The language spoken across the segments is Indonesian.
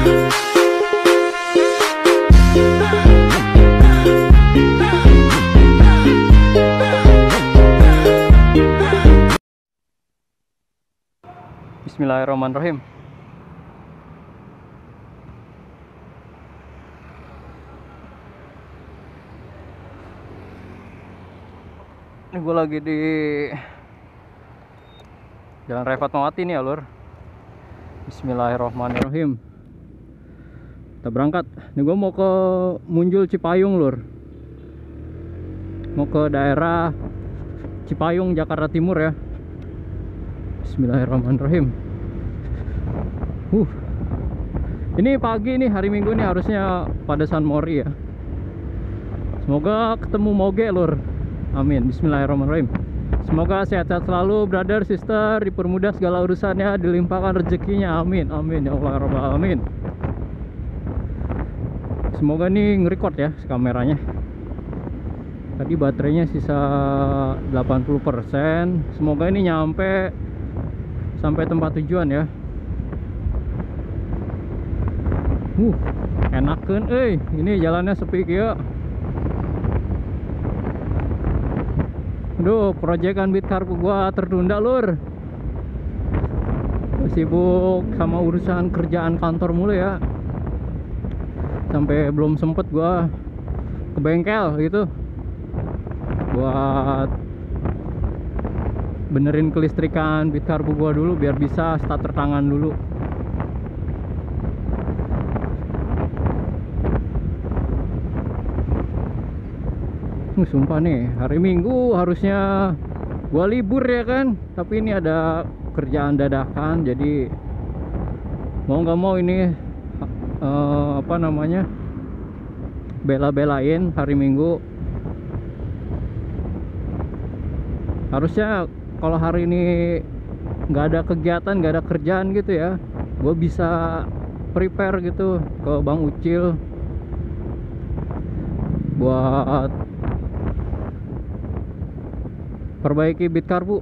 Bismillahirrahmanirrahim. Ini gue lagi di Jalan Raya Fatmawati nih ya lur. Bismillahirrahmanirrahim. Kita berangkat. Ini gue mau ke Munjul Cipayung lur. Mau ke daerah Cipayung, Jakarta Timur ya. Bismillahirrahmanirrahim. Ini pagi nih, hari Minggu nih, harusnya pada San Mori ya. Semoga ketemu moge lur. Amin. Bismillahirrahmanirrahim. Semoga sehat-sehat selalu brother, sister, dipermudah segala urusannya, dilimpahkan rezekinya. Amin. Amin ya Allah rabbal alamin. Semoga nih nge-record ya kameranya. Tadi baterainya sisa 80%. Semoga ini nyampe sampai tempat tujuan ya. Enakeun ini jalannya sepi ya. Aduh, proyekan Bitcarbu gua tertunda lur. Sibuk sama urusan kerjaan kantor mulu ya. Sampai belum sempet gua ke bengkel gitu buat benerin kelistrikan Bitcarbu gua dulu biar bisa starter tangan dulu. Sumpah nih, hari Minggu harusnya gua libur ya kan, tapi ini ada kerjaan dadakan, jadi mau nggak mau ini apa namanya, bela-belain hari Minggu. Harusnya kalau hari ini nggak ada kegiatan, nggak ada kerjaan gitu ya, gua bisa prepare gitu ke Bang Ucil buat perbaiki Bitcarbu.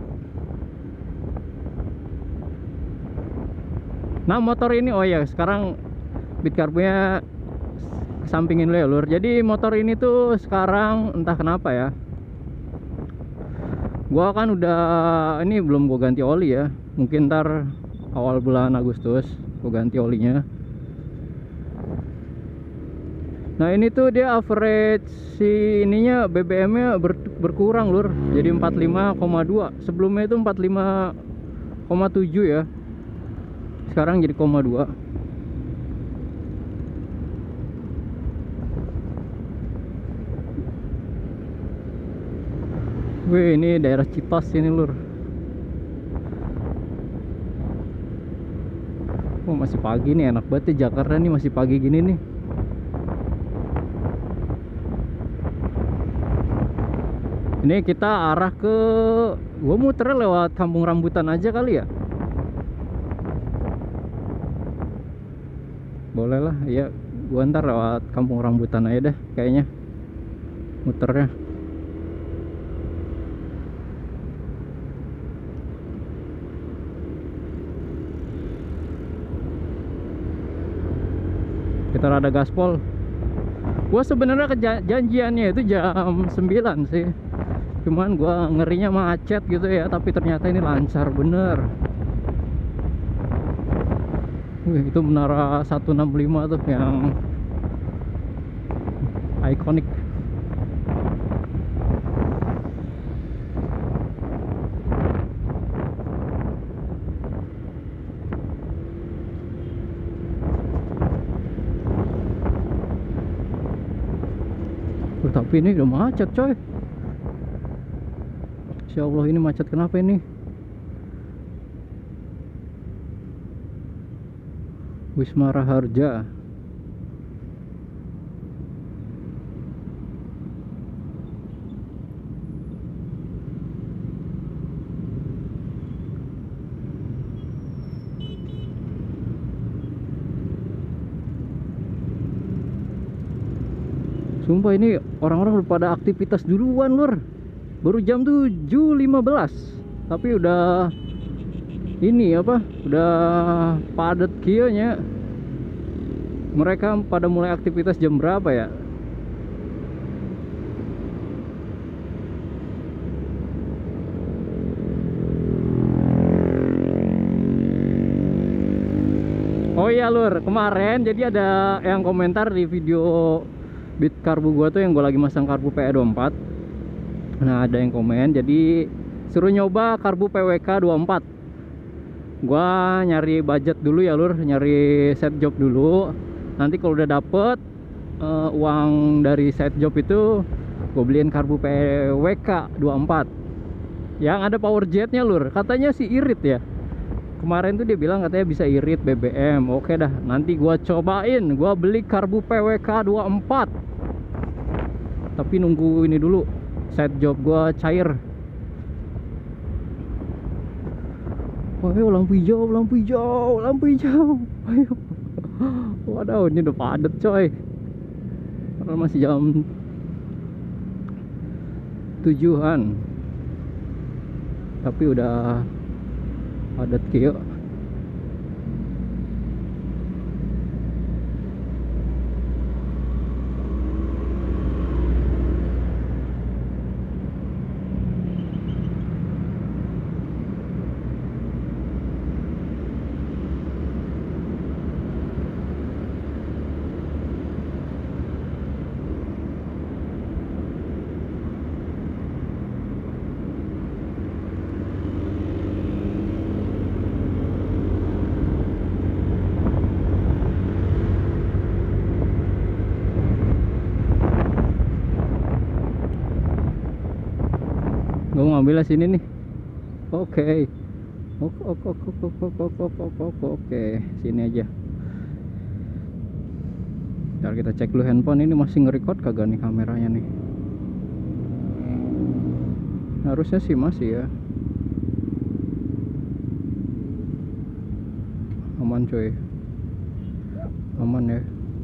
Nah motor ini, oh ya sekarang Bitcarbunya kesampingin dulu ya lur. Jadi motor ini tuh sekarang entah kenapa ya, gua kan udah, ini belum gua ganti oli ya, mungkin ntar awal bulan Agustus gua ganti olinya. Nah ini tuh dia average si ininya, BBM nya berkurang lur, jadi 45,2. Sebelumnya itu 45,7 ya, sekarang jadi 0,2. Wih, ini daerah Citos ini lur. Oh masih pagi nih, enak banget ya Jakarta nih, masih pagi gini nih. Ini kita arah ke, gua muter lewat Kampung Rambutan aja kali ya. Boleh lah ya, gua ntar lewat Kampung Rambutan aja deh kayaknya muternya. Kita rada gaspol. Gua sebenarnya janjiannya itu jam 9 sih, cuman gua ngerinya macet gitu ya, tapi ternyata ini lancar bener. Wih, itu menara 165 tuh yang ikonik. Tapi ini udah macet coy. Insya Allah ini macet, kenapa ini? Wisma Raharja. Sumpah ini orang-orang udah pada aktivitas duluan lur. Baru jam 7.15, tapi udah ini apa, udah padat kieunya. Mereka pada mulai aktivitas jam berapa ya? Oh iya lur, kemarin jadi ada yang komentar di video bit karbu gua tuh yang gua lagi masang karbu PE24. Nah, ada yang komen, jadi suruh nyoba karbu PWK 24. Gua nyari budget dulu ya lur, nyari set job dulu. Nanti kalau udah dapet uang dari set job itu, gue beliin karbu PWK 24 yang ada power jetnya lur. Katanya sih irit ya. Kemarin tuh dia bilang katanya bisa irit BBM. Oke dah, nanti gua cobain. Gua beli karbu PWK 24. Tapi nunggu ini dulu, set job gua cair. Ayo lampu hijau, lampu hijau, lampu hijau. Ayo. Waduh, ini udah padet coy. Padahal masih jam 7-an. Tapi udah padat kieu. Gue ngambilnya sini nih. Oke. Oke, sini aja. Ntar kita cek dulu handphone ini masih nge-record kagak nih kameranya nih. Harusnya sih masih ya. Aman coy. Aman ya.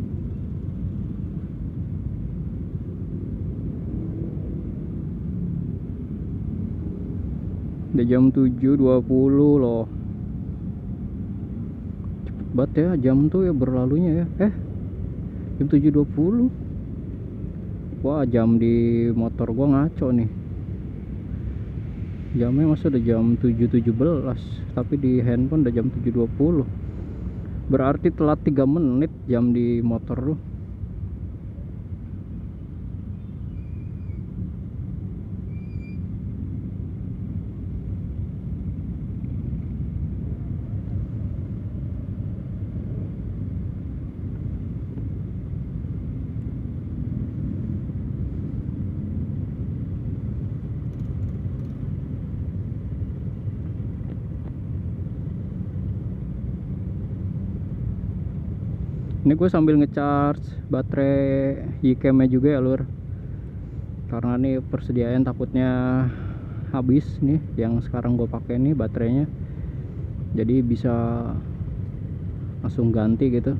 Udah jam 7.20 loh. Cepet banget ya jam tuh ya berlalunya ya. Jam 7.20. Wah, jam di motor gua ngaco nih. Jamnya masih udah jam 7.17, tapi di handphone udah jam 7.20. Berarti telat 3 menit jam di motor tuh. Ini gue sambil ngecharge baterai Yicam nya juga ya lur, karena nih persediaan takutnya habis nih yang sekarang gue pakai nih baterainya, jadi bisa langsung ganti gitu.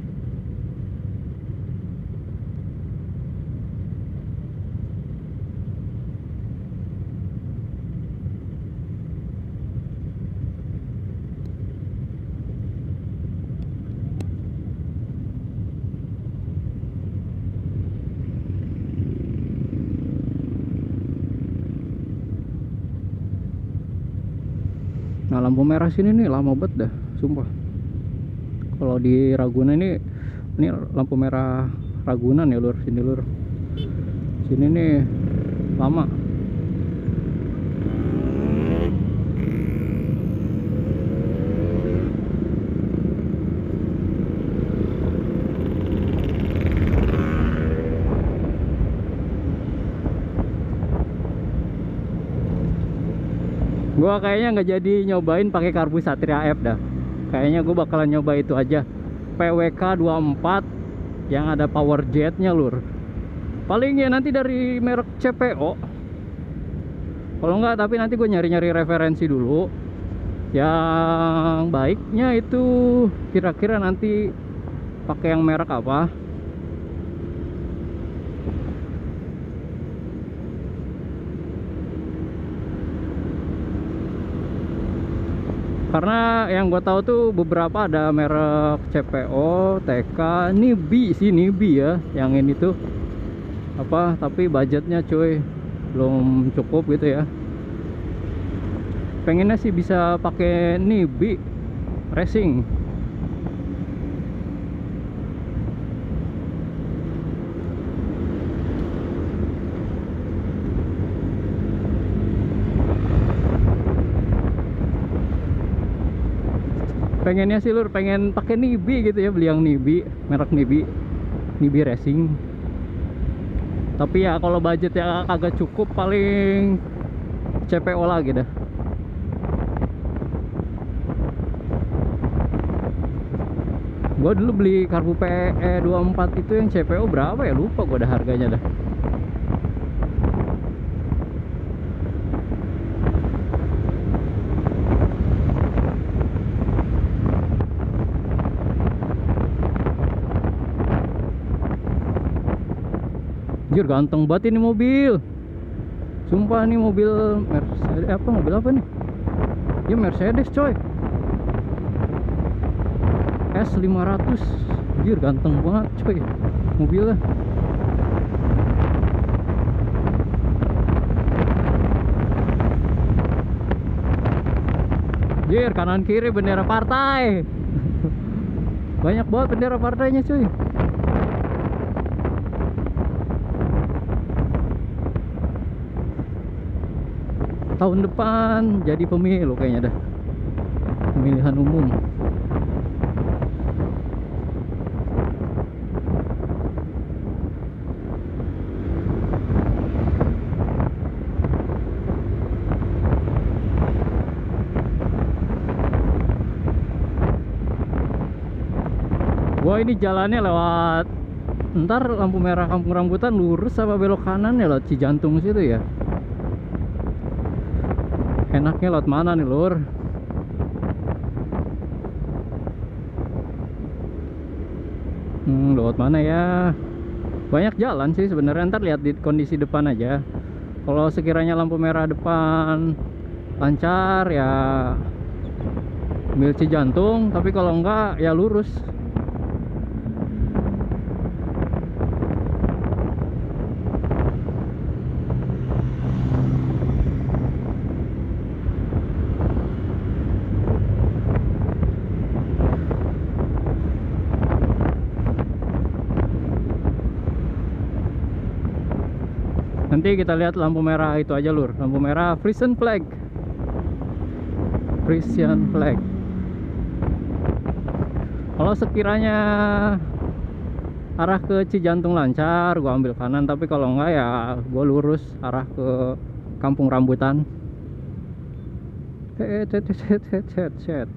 Nah, lampu merah sini nih lama banget dah, sumpah. Kalau di Ragunan ini lampu merah Ragunan ya lur, sini lur. Sini nih lama. Gua kayaknya nggak jadi nyobain pakai karbu Satria F dah. Kayaknya gue bakalan nyoba itu aja, PWK 24 yang ada power jetnya lur. Paling ya nanti dari merek CPO. Kalau enggak, tapi nanti gue nyari-nyari referensi dulu. Yang baiknya itu kira-kira nanti pakai yang merek apa. Karena yang gue tahu tuh beberapa ada merek CPO, TK, Nibi sih, Nibi ya. Yang ini tuh apa? Tapi budgetnya cuy belum cukup gitu ya. Pengennya sih bisa pakai Nibi racing. Pengennya sih lur, pengen pakai Nibi gitu ya, beli yang Nibi, merek Nibi, Nibi Racing. Tapi ya kalau budget ya agak cukup, paling CPO lagi dah. Gua dulu beli karbu PE 24 itu yang CPO berapa ya, lupa gua dah harganya dah. Anjir ganteng banget ini mobil. Sumpah nih mobil Mercedes, apa mobil apa nih? Ya Mercedes coy. S500. Anjir ganteng banget coy mobilnya. Anjir kanan kiri bendera partai. Banyak banget bendera partainya cuy. Tahun depan jadi pemilu kayaknya dah, pemilihan umum. Wah ini jalannya lewat, ntar lampu merah Kampung Rambutan lurus apa belok kanan ya, lewat Cijantung situ ya. Enaknya lewat mana nih lur? Lewat mana ya? Banyak jalan sih sebenarnya, ntar lihat di kondisi depan aja. Kalau sekiranya lampu merah depan lancar ya ambil Cijantung, tapi kalau enggak ya lurus. Nanti kita lihat lampu merah itu aja lur, lampu merah Frisian flag, Frisian flag. Kalau sekiranya arah ke Cijantung lancar, gua ambil kanan, tapi kalau enggak ya gua lurus arah ke Kampung Rambutan. Set.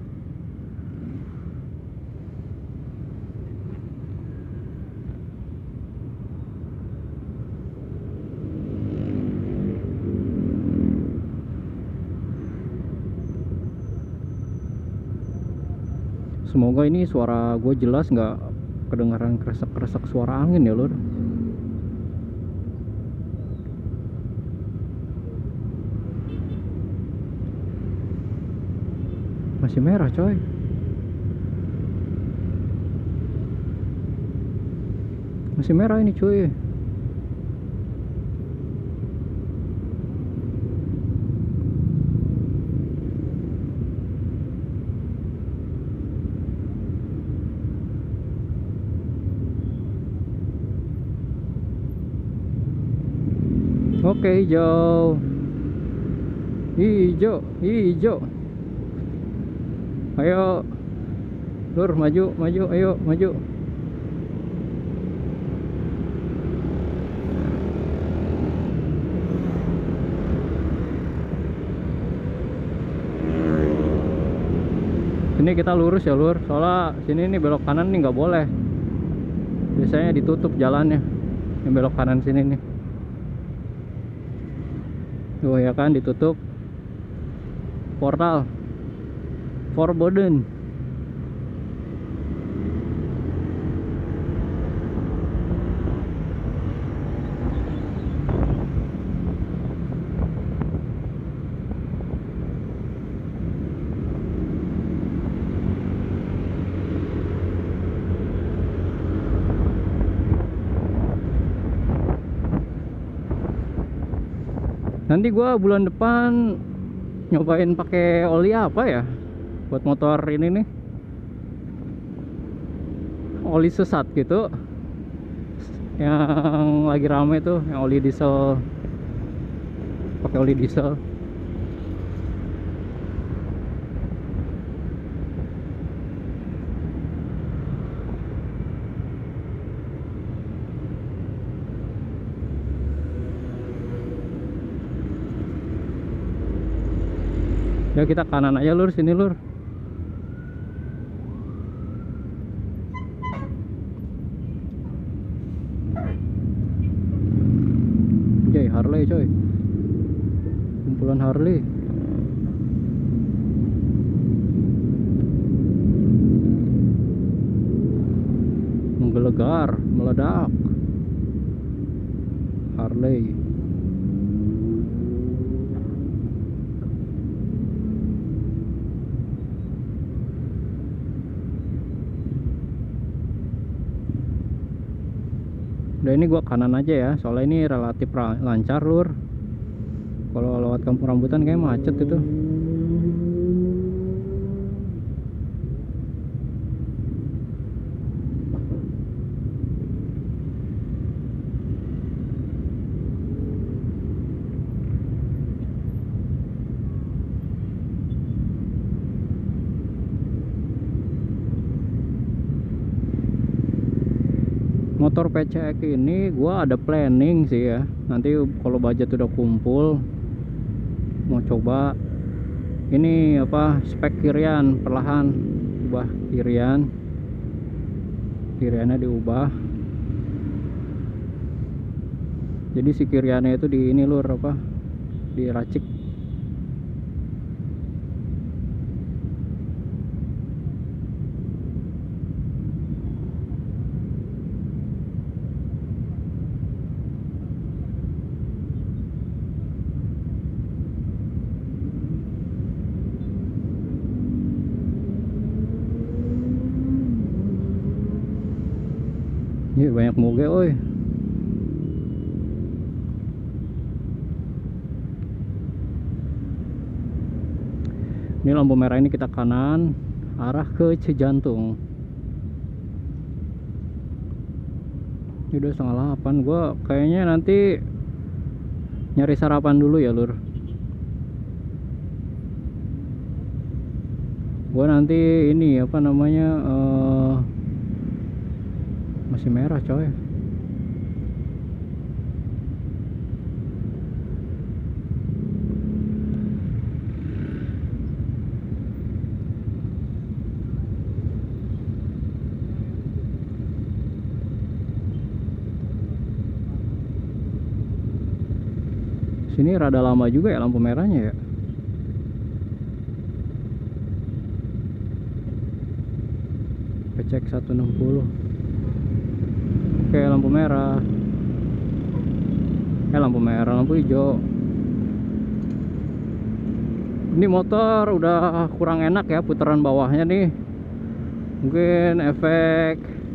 Semoga ini suara gue jelas, nggak kedengaran kresek-kresek suara angin ya lur. Masih merah coy. Masih merah ini cuy. Oke, hijau. Hijau. Ayo. Lur, maju, ayo, maju. Sini kita lurus ya lur, soalnya sini nih belok kanan nih nggak boleh. Biasanya ditutup jalannya. Yang belok kanan sini nih. Tuh ya kan ditutup portal Forbidden. Nanti gua bulan depan nyobain pakai oli apa ya buat motor ini nih, oli sesat gitu yang lagi rame tuh, yang oli diesel, pakai oli diesel. Ya kita kanan aja lur, sini lur. Jay Harley coy, kumpulan Harley. Menggelegar, meledak. Harley. Udah, ini gua kanan aja ya, soalnya ini relatif lancar lur. Kalau lewat kampung rambutan kayak macet itu. Motor PCX ini gua ada planning sih ya, nanti kalau budget udah kumpul mau coba ini apa, spek kirian perlahan, ubah kiriannya diubah. Jadi si kiriannya itu di ini lur, apa, diracik. Ini banyak moge oi. Ini lampu merah ini kita kanan arah ke Cijantung. Ini udah 7:30. Gua kayaknya nanti nyari sarapan dulu ya lur. Gua nanti ini apa namanya, masih merah coy. Sini rada lama juga ya lampu merahnya ya. PCX 160. Oke, lampu merah. Lampu hijau. Ini motor udah kurang enak ya putaran bawahnya nih. Mungkin efek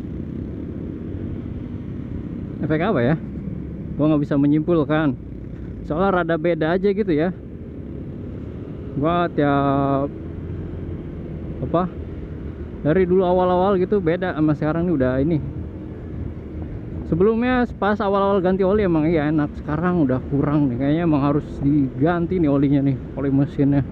apa ya? Gua nggak bisa menyimpulkan. Soalnya rada beda aja gitu ya. Gua tiap apa? Dari dulu awal-awal gitu beda sama sekarang nih, udah ini. Sebelumnya pas awal-awal ganti oli emang iya enak, sekarang udah kurang nih, kayaknya emang harus diganti nih olinya nih, oli mesinnya.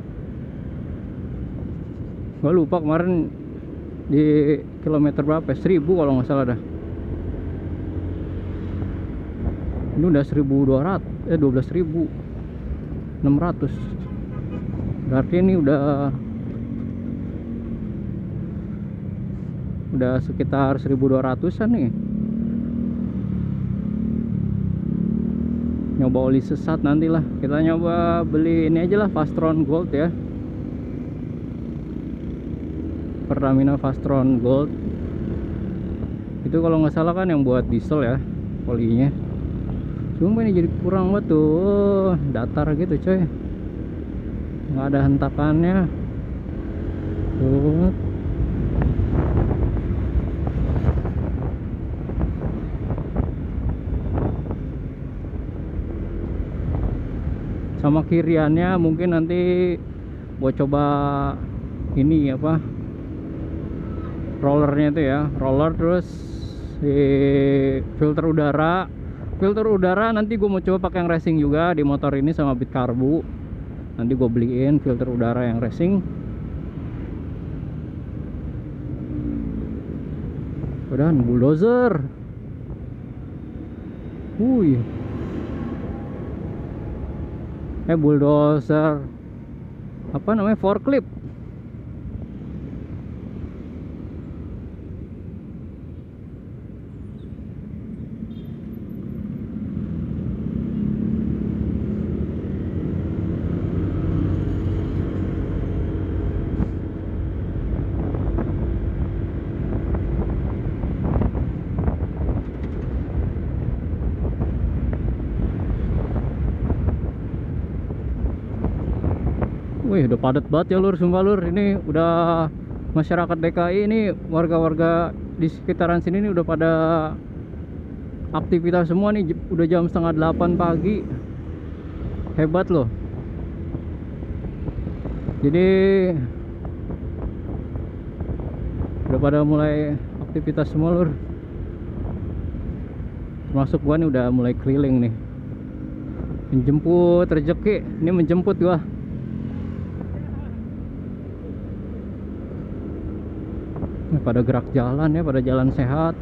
Gua lupa kemarin di kilometer berapa, 1000 kalau nggak salah dah. Ini udah 12.600. Berarti ini udah sekitar 1200-an nih. Nyoba oli sesat nantilah. Kita nyoba beli ini aja lah, Fastron Gold ya. Pertamina Fastron Gold. Itu kalau nggak salah kan yang buat diesel ya, olinya. Cuma ini jadi kurang banget tuh, datar gitu coy. Nggak ada hentakannya. Tuh. Sama kiriannya mungkin nanti gua coba ini apa, rollernya itu ya, roller. Terus di filter udara nanti gue mau coba pakai yang racing juga di motor ini sama Beat Karbu. Nanti gue beliin filter udara yang racing. Udah bulldozer. Bulldozer apa namanya, forklift. Wih, udah padat banget ya lur, sumpah lur. Ini udah masyarakat DKI ini, warga-warga di sekitaran sini nih udah pada aktivitas semua nih. Udah jam setengah 8 pagi. Hebat loh. Jadi udah pada mulai aktivitas semua lur. Termasuk gua nih udah mulai keliling nih, menjemput rezeki. Ini menjemput gua. Pada gerak jalan ya, pada jalan sehat.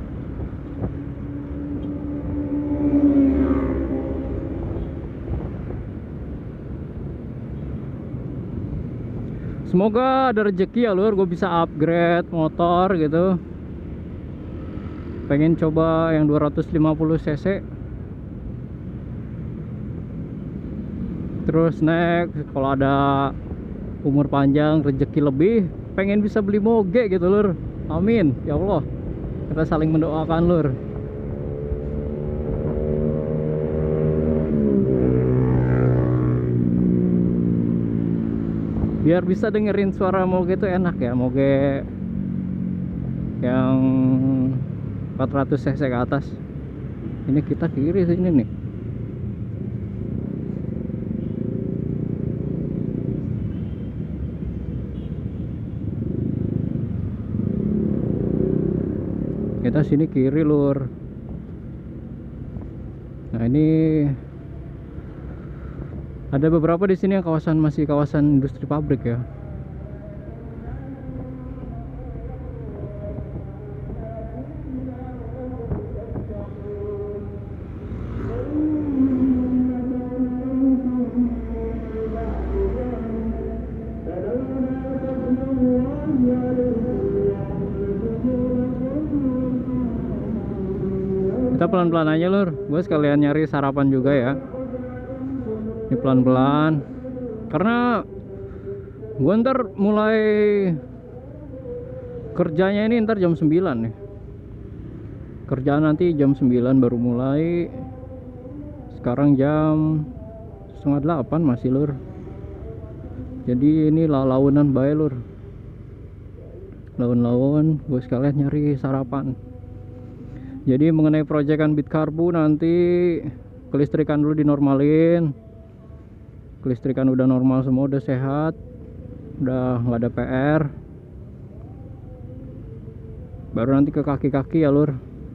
Semoga ada rezeki ya lur, gue bisa upgrade motor gitu. Pengen coba yang 250 cc. Terus next kalau ada umur panjang, rezeki lebih, pengen bisa beli moge gitu lur. Amin ya Allah, kita saling mendoakan lur. Biar bisa dengerin suara moge itu enak ya, moge yang 400 cc ke atas. Ini kita kiri sini nih. Kita sini kiri lur. Nah ini ada beberapa di sini yang kawasan, masih kawasan industri pabrik ya. Kita pelan-pelan aja lur, gue sekalian nyari sarapan juga ya. Ini pelan-pelan, karena gue ntar mulai kerjanya ini ntar jam 9 nih. Kerjaan nanti jam 9 baru mulai. Sekarang jam setengah 8 masih lur. Jadi ini launan bae lur. Laun-laun, gue sekalian nyari sarapan. Jadi mengenai proyekan Beat Karbu, nanti kelistrikan dulu dinormalin. Kelistrikan udah normal semua, udah sehat, udah nggak ada PR. Baru nanti ke kaki-kaki ya lur.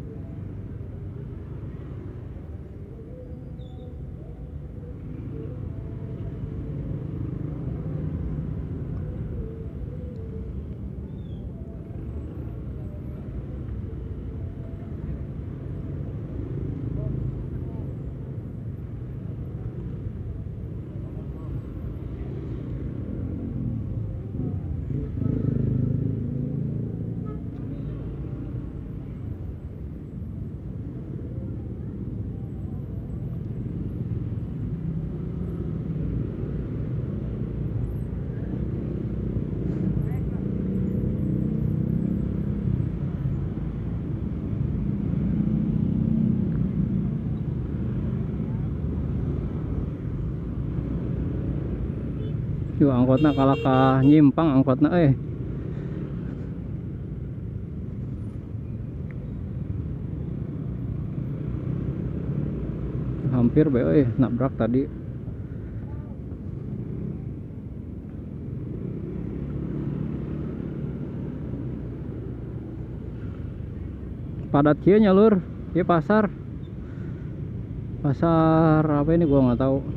Yuk angkotnya kalah kah nyimpang angkotnya hampir nabrak tadi. padat kieu nya lur. Ieu pasar apa ini gua nggak tahu.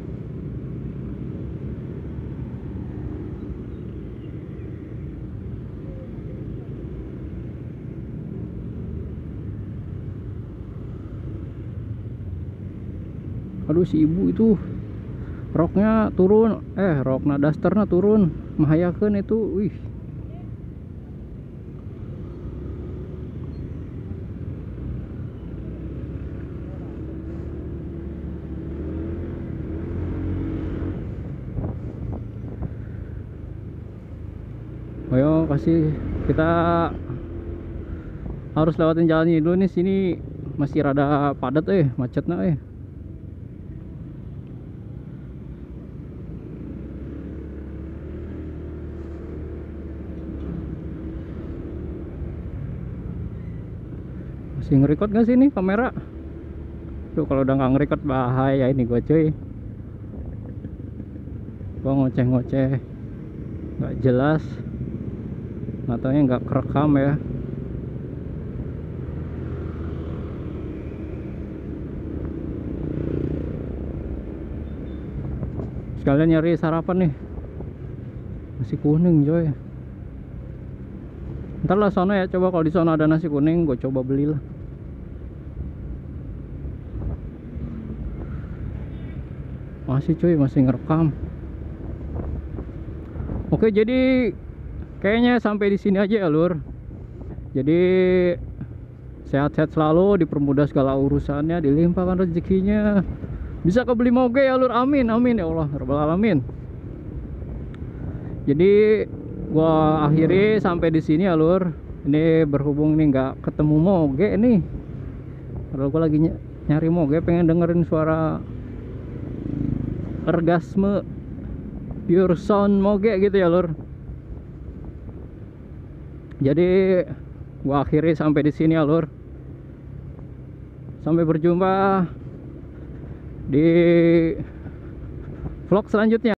Aduh, si ibu itu roknya turun, rokna dasternya turun, mahayakeun itu. Wih, ayo kasih, kita harus lewatin jalan ini dulu nih. Sini masih rada padat macetnya. Masih nge-record gak sih ini kamera? Tuh kalau udah nggak nge-record bahaya ini gua cuy. Gua ngoceh-ngoceh nggak jelas, nggak taunya nggak kerekam ya. Sekalian nyari sarapan nih, nasi kuning coy. Ntar lah sono ya, coba kalau di sono ada nasi kuning gue coba belilah. Masih cuy, masih ngerekam. Oke, jadi kayaknya sampai di sini aja ya lur. Jadi sehat-sehat selalu, dipermudah segala urusannya, dilimpahkan rezekinya, bisa kebeli moge ya lur. Amin amin ya Allah rabbal alamin. Jadi gua akhiri sampai di sini ya lur. Ini berhubung nih nggak ketemu moge nih. Kalau gua lagi nyari moge, pengen dengerin suara orgasme pure sound moge gitu ya lur. Jadi gua akhiri sampai di sini ya lur. Sampai berjumpa di vlog selanjutnya.